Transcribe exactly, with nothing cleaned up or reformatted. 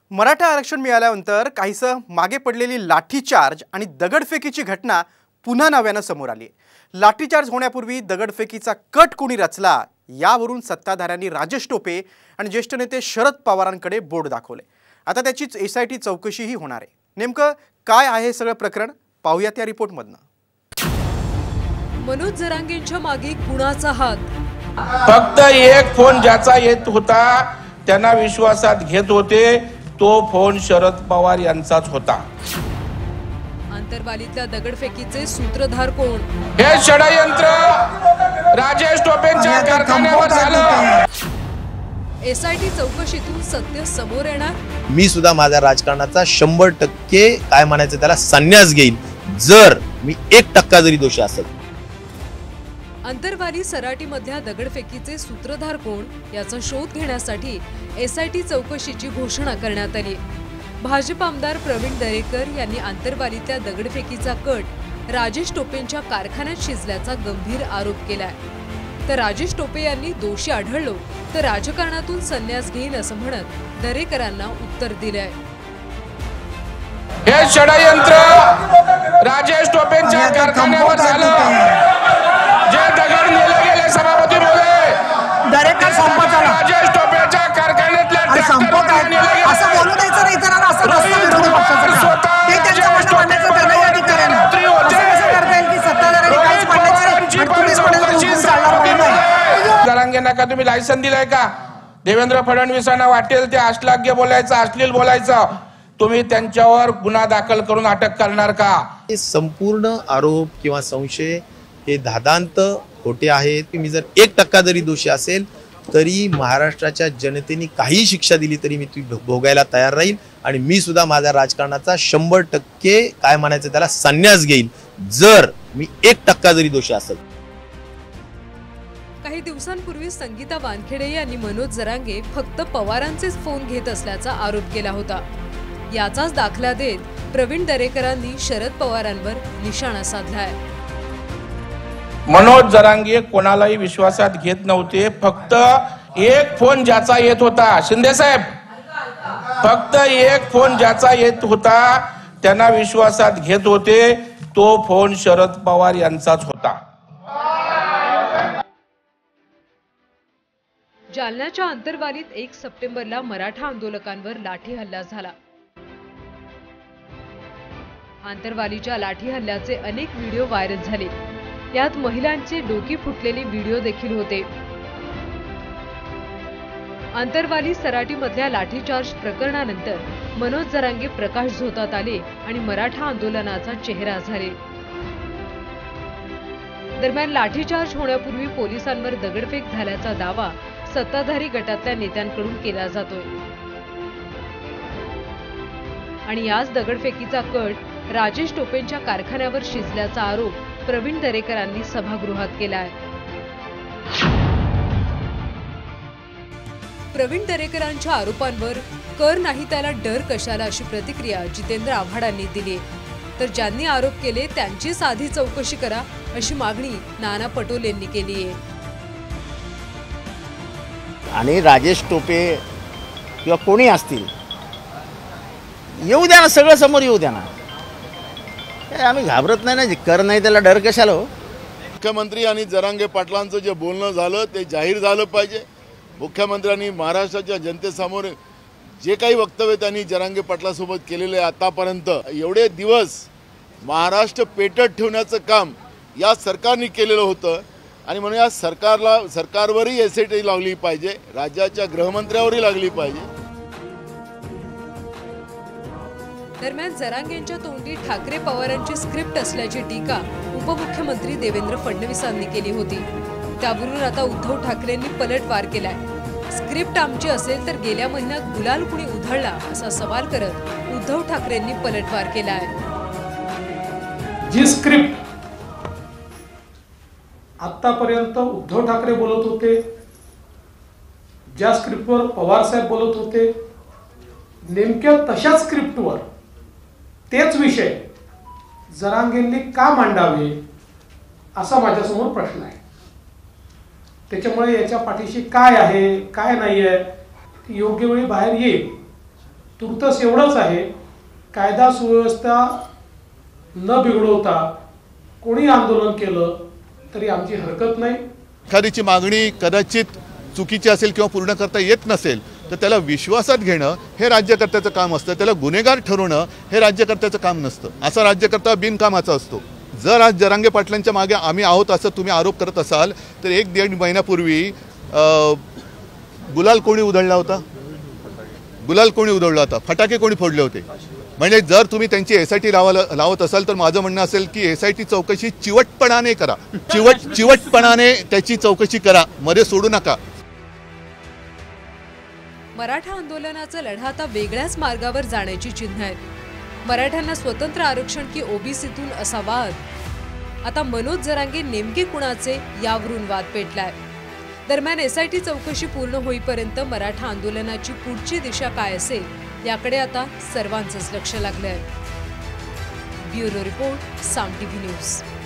मराठा आरक्षण मिळाल्यानंतर काहीसं मागे पडलेली लाठीचार्ज आणि दगडफेकीची घटना पुन्हा नव्यानं समोर आली आहे। लाठीचार्ज होण्यापूर्वी दगडफेकीचा कट कोणी रचला यावरून सत्ताधाऱ्यांनी राजेश टोपे आणि ज्येष्ठ नेते शरद पवारांकडे बोट दाखवले। आता त्याचीच एसआयटी चौकशीही होणार आहे। नेमकं काय आहे सगळं प्रकरण पाहूयात या रिपोर्टमधनं। मनोज जरांगेंच्या मागे कुणाचा हात? फक्त एक फोन ज्याचा येत होता त्यांना विश्वासात घेत होते तो फोन शरद पवार यांचाच होता। अंतरवालीतल्या दगडफेकीचे सूत्रधार कोण? हे षडयंत्र राजेश टोपेंच्या कारखान्यावर झालं। एसआयटी चौकशीतून सत्य समोर येणार। मी सुद्धा माझ्या राजकारणाचा शंभर टक्के काय म्हणायचं त्याला संन्यास घेईन जर मी एक टक्का जरी दोषी असेल। अंतरवाली सराटीमधल्या दगडफेकीचे सूत्रधार कोण याचा शोध घेण्यासाठी एसआयटी चौकशीची घोषणा करण्यात आली। भाजप आमदार प्रवीण दरेकर यांनी अंतरवालीतल्या दगडफेकीचा कट राजेश टोपेंच्या कारखान्यात शिजल्याचा गंभीर आरोप केलाय। तर राजेश टोपे यांनी दोषी आढळलो तर राजकारणातून संन्यास घेईन असं म्हणत दरेकरांना उत्तर दिलंय। हे षडयंत्र राजेश टोपेंच्या कारखान्यावर झालं। जे दगड नेले गेले सभापती बोले दरेकर संपत आला। राजेश टोपेंच्या कारखान्यातल्या ट्रॅक्टरवर नेले गेले असं बोलू द्यायचं नाही जरा असं रस्ता विरोधी पक्षाचा ते त्यांचं म्हणणं मांडायचं त्यांना या ठिकाणी असं कसं करता येईल की सत्ताधाऱ्यांनी काहीच मांडायचं तुम्ही चालणार जरांगेंना का तुम्ही लायसन दिलंय का? देवेंद्र फडणवीसांना वाटेल ते अश्लाघ्य बोलायचं अश्लील बोलायचं तुम्ही त्यांच्यावर गुन्हा दाखल करून अटक करणार का? हे संपूर्ण आरोप किंवा संशय हे धादांत खोटे आहेत। मी जर एक टक्का जरी दोषी असेल तरी महाराष्ट्राच्या जनतेने काही शिक्षा दिली तरी मी ती भोगायला तयार राहील आणि मी सुद्धा माझ्या राजकारणाचा शंभर टक्के काय म्हणायचं त्याला संन्यास घेईन जर मी एक टक्का जरी दोषी असेल। काही दिवसांपूर्वी संगीता वानखेडे यांनी मनोज जरांगे फक्त पवारांचेच फोन घेत असल्याचा आरोप केला होता। याचाच दाखला देत प्रवीण दरेकरांनी शरद पवारांवर निशाणा साधलाय। मनोज जरांगे कोणालाही विश्वासात घेत नव्हते। फक्त एक फोन ज्याचा येत होता शिंदे साहेब फक्त एक फोन ज्याचा येत होता त्यांना विश्वासात घेत होते तो फोन शरद पवार यांचाच होता। जालन्याच्या अंतरवालीत एक सप्टेंबरला मराठा आंदोलकांवर लाठी हल्ला झाला। अंतरवालीच्या लाठी हल्ल्याचे अनेक व्हिडिओ व्हायरल झाले। यात महिलांचे डोकी फुटलेले व्हिडिओ देखील होते। अंतरवाली सराटीमधल्या लाठीचार्ज प्रकरणानंतर मनोज जरांगे प्रकाश झोतात आले आणि मराठा आंदोलनाचा चेहरा झाले। दरम्यान लाठीचार्ज होण्यापूर्वी पोलिसांवर दगडफेक झाल्याचा दावा सत्ताधारी गटातल्या नेत्यांकडून केला जातोय आणि याच दगडफेकीचा कट राजेश टोपेंच्या कारखान्यावर शिजल्याचा आरोप प्रवीण दरेकरांनी सभागृहात केलाय। प्रवीण दरेकरांच्या आरोपांवर कर नाही त्याला डर कशाला अशी प्रतिक्रिया जितेंद्र आव्हाडांनी दिली। तर ज्यांनी आरोप केले त्यांची साधी चौकशी करा अशी मागणी नाना पटोलेंनी केली आहे। आणि राजेश टोपे किंवा कोणी असतील येऊ द्या ना, सगळं समोर येऊ द्या ना, आम्ही घाबरत नाही ना। कर नाही त्याला डर कशाला हो? मुख्यमंत्री आणि जरांगे पाटलांचं जे बोलणं झालं ते जाहीर झालं पाहिजे। मुख्यमंत्र्यांनी महाराष्ट्राच्या जनतेसमोर जे काही वक्तव्य त्यांनी जरांगे पाटलासोबत केलेले आतापर्यंत एवढे दिवस महाराष्ट्र पेटत ठेवण्याचं काम या सरकारने केलेलं होतं आणि म्हणून या सरकारला सरकारवरही एसआयटी लागली पाहिजे, राज्याच्या गृहमंत्र्यावरही लागली पाहिजे। दरम्यान जरांगेंच्या तोंडी ठाकरे पवारांची स्क्रिप्ट असल्याची टीका उपमुख्यमंत्री देवेंद्र फडणवीसांनी केली होती। त्यावरून आता उद्धव ठाकरेंनी पलटवार केलाय। स्क्रिप्ट आमची असेल तर गेल्या महिन्यात गुलाल कुणी उधळला असा सवाल करत उद्धव ठाकरेंनी पलटवार केलाय। जी स्क्रिप्ट आतापर्यंत उद्धव ठाकरे बोलत होते, ज्या स्क्रिप्टवर पवार साहेब बोलत होते, नेमक्या तशाच स्क्रिप्टवर तेच विषय जरांगेंनी का मांडावे असा माझ्यासमोर प्रश्न आहे। त्याच्यामुळे याच्या पाठीशी काय आहे काय नाही आहे योग्य वेळी बाहेर येईल तुर्तस एवढंच आहे, कायदा सुव्यवस्था न बिघडवता कोणी आंदोलन केलं तरी आमची हरकत नाही. एखादीची मागणी कदाचित चुकीची असेल किंवा पूर्ण करता येत नसेल तर त्याला विश्वासात घेणं हे राज्यकर्त्याचं काम असतं. त्याला गुन्हेगार ठरवणं हे राज्यकर्त्याचं काम नसतं. असा राज्यकर्ता बिनकामाचा असतो. जर आज जरांगे पाटलांच्या मागे आम्ही आहोत असं तुम्ही आरोप करत असाल तर एक दीड महिन्यापूर्वी गुलाल कोणी उधळला होता? गुलाल कोणी उधळला होता? फटाके कोणी फोडले होते? म्हणजे जर तुम्ही त्यांची एस आय टी लावायला लावत असाल तर माझं म्हणणं असेल की एस आय टी चौकशी चिवटपणाने करा. चिवट चिवटपणाने त्याची चौकशी करा, मध्ये सोडू नका. मराठा आंदोलनाचा लढा आता वेगळ्याच मार्गावर जाण्याची चिन्ह आहेत. मराठ्यांना स्वतंत्र आरक्षण की ओबीसीतून असा वाद. आता मनोज जरांगे नेमके कुणाचे यावरून वाद पेटलाय. दरम्यान एसआयटी चौकशी पूर्ण होईपर्यंत मराठा आंदोलनाची पुढची दिशा काय असेल याकडे आता सर्वांचंच लक्ष लागलंय. Bureau report, Saam TV news.